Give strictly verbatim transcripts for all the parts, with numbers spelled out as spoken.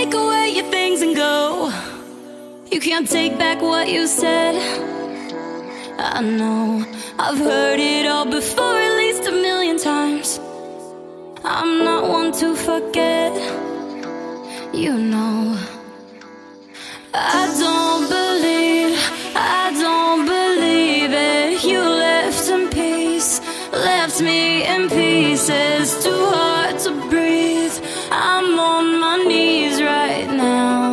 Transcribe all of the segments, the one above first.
take away your things and go. You can't take back what you said. I know, I've heard it all before, at least a million times. I'm not one to forget, you know. I don't believe, I don't believe it. You left in peace, left me in pieces. Too hard to breathe, I'm on my knees right now.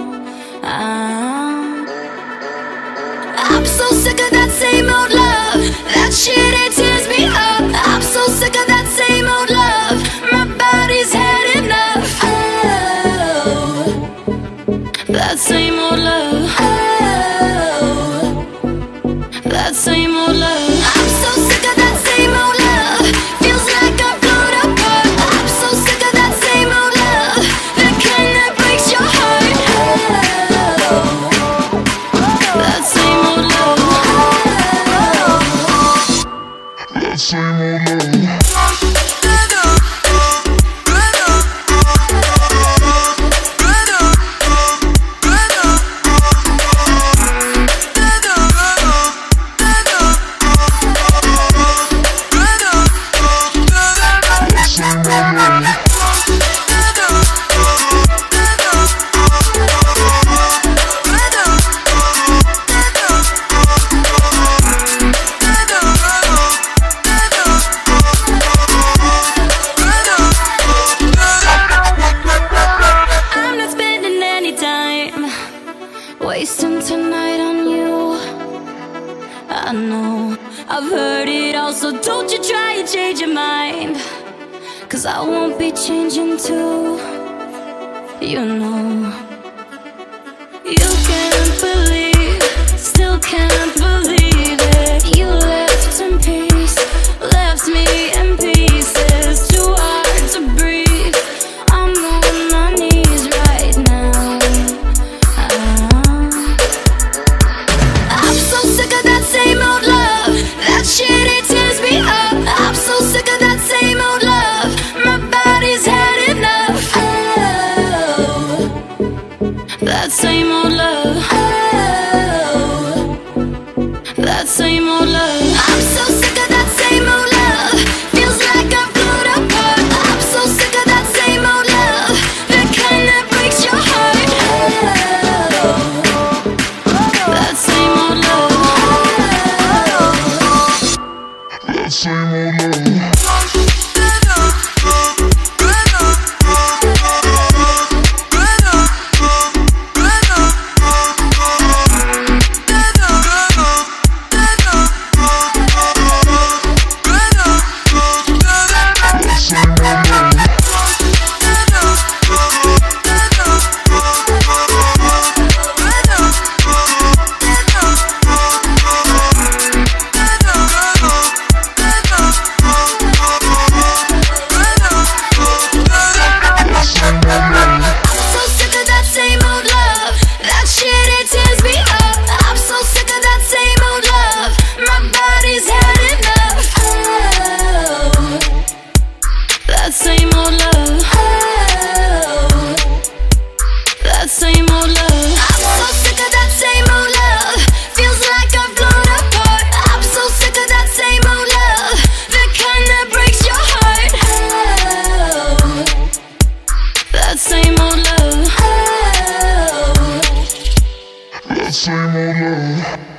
I'm, I'm so sick of that same old love. That shit, it tears me up. I'm so sick of that same old love. My body's had enough. Oh, that same old love. Oh, that same old love. I'm so sick of that same old love. Feels like I'm blown apart. I'm so sick of that same old love. The kind that breaks your heart. Oh, that same old love. That same old love. Wasting tonight on you. I know, I've heard it all, so don't you try and change your mind, 'cause I won't be changing too. You know, you can't believe, still can't believe it. You left in peace, left me in pieces. Too hard to breathe, I'm on my knees right now. I'm so sick of that same old love. That shit, it tears me up. I'm so sick of that same old love. My body's had enough. Oh, that same old love. Oh, that same old love. I'm so sick of that same old love. Feels like I'm blown apart. I'm so sick of that same old love. The kind that breaks your heart. Oh, that same old love. That same old love. That same old love. Oh, that same old love. I'm so sick of that same old love. Feels like I've blown apart. I'm so sick of that same old love. The kind that breaks your heart. Oh, that same old love. Oh, That same old love.